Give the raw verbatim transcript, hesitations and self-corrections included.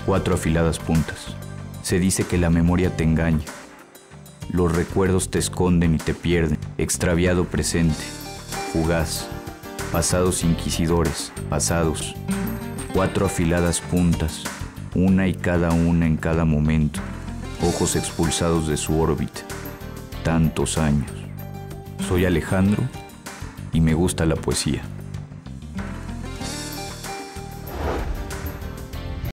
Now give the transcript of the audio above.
cuatro afiladas puntas. Se dice que la memoria te engaña. Los recuerdos te esconden y te pierden. Extraviado presente, fugaz, pasados inquisidores, pasados. Cuatro afiladas puntas, una y cada una en cada momento. Ojos expulsados de su órbita. Tantos años. Soy Alejandro y me gusta la poesía.